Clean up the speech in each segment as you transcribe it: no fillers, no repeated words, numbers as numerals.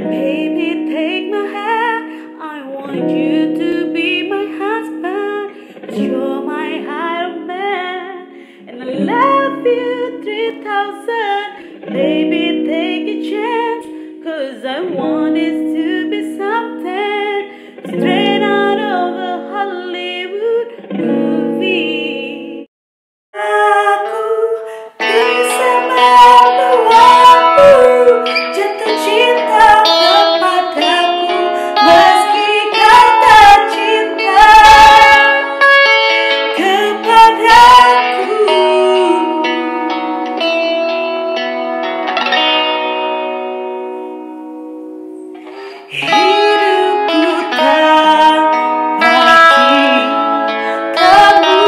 Baby, take my hand. I want you to be my husband. 'Cause you're my Iron Man, and I love you 3,000. Baby, take a chance, 'cause I want it to be something straight out of a Hollywood movie. Aku bisa membawamu jatuh cinta kepadaku, meski kau tak cinta kepadaku. Hidupku tanpa kamu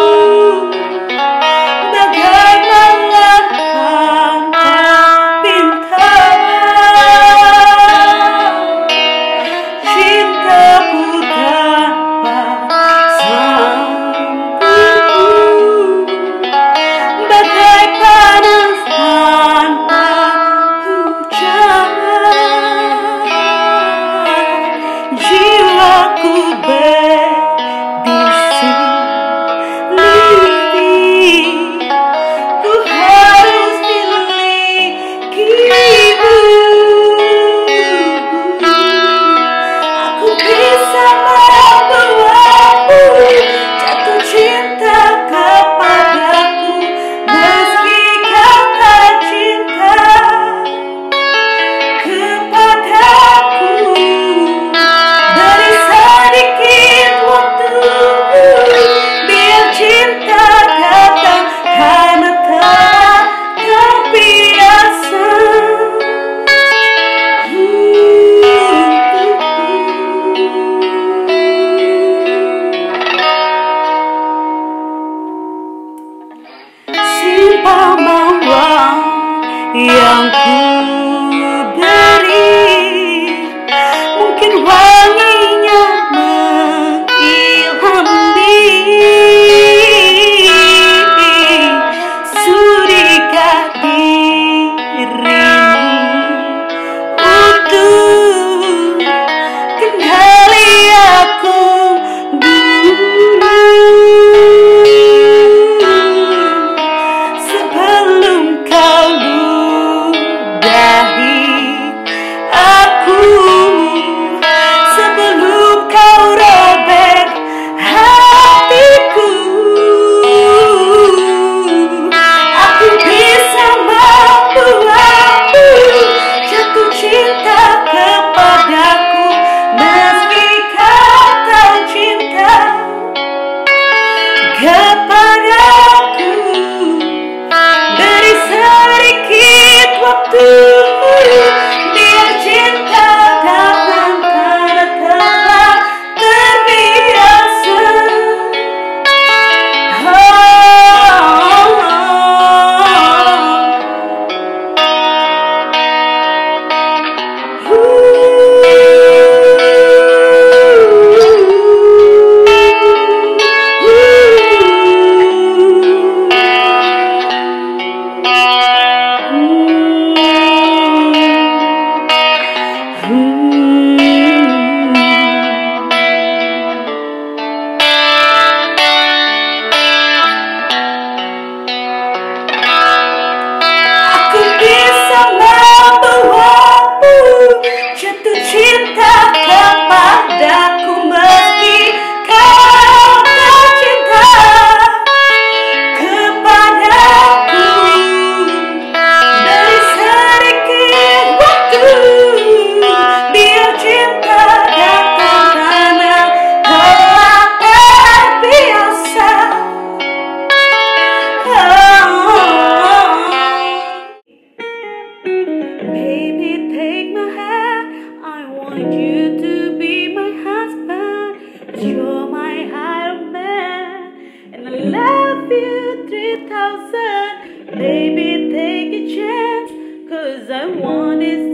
bagai malam tanpa bintang. Cintaku tanpa sambungku bagai panas tanpa hujan. Jiwaku berbisik lirih, ku harus milikimu. Aku bisa membawamu jatuh cinta kepadaku, meski kau tak cinta kepadaku. Beri sedikit waktu, biar cinta datang, karena telah terbiasa. Simpan mawar yang ku beri, mungkin wanginya mengilhami. Sudikah dirimu untuk kenali aku dulu, sebelum kau ludahi aku, sebelum kau robek hatiku. Aku bisa membuatmu jatuh cinta kepadaku, meski kau tak cinta kepadaku. Beri sedikit waktu, biar cinta datang, karena telah terbiasa. Aku bisa membawamu jatuh cinta kepadaku, meski kau tak cinta kepadaku. Beri sedikit waktu, biar cinta datang, karena telah terbiasa. Baby, take my hand. I want you to be my husband. 'Cause you're my Iron Man, and I love you 3,000. Baby, take a chance, 'cause I want it